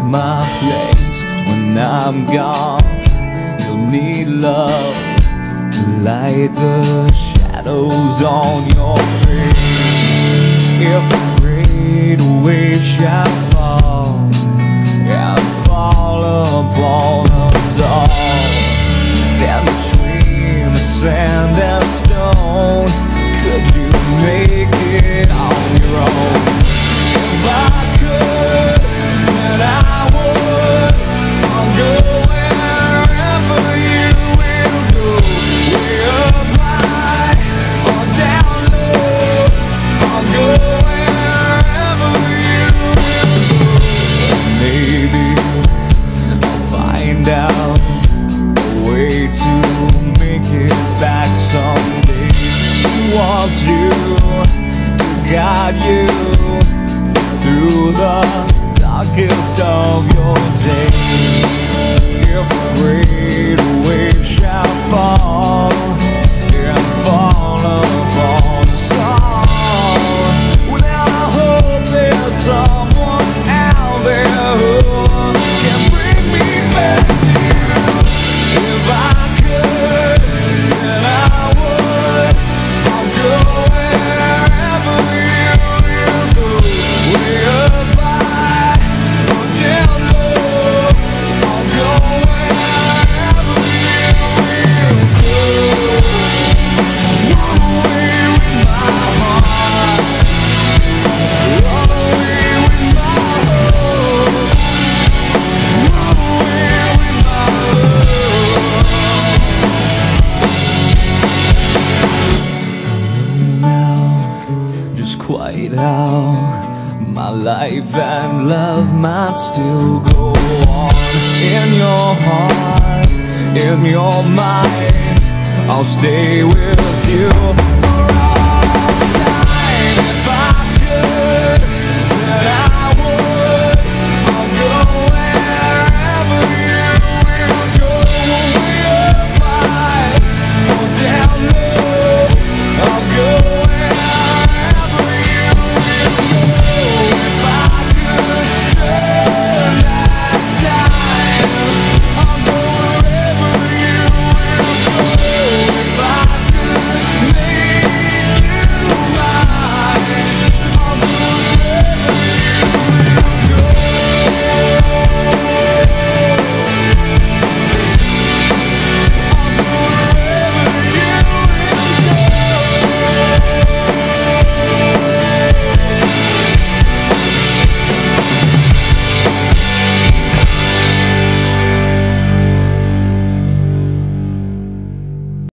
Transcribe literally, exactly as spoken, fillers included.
my place when I'm gone. You'll need love to light the shadows on your face. If a great wave shall fall and fall upon us all, then between the sand and stone, could you make it on your own? If I could, then I would. I'll go wherever you will go, way up high or down low. I'll go wherever you will go. Maybe I'll find out a way to make it back someday. To want you, to guide you through the darkest of your days. If a great wave shall fall and fall upon us all, then I hope there's someone out there who can bring me back to you. If I could, then I would. I'll go wherever you will go, way up high or down low. I'll go wherever you will go. Run away with my heart, run away with my hope, run away with my love. I know now just quite how my life and love might still go on. In your heart, in your mind, I'll stay with you.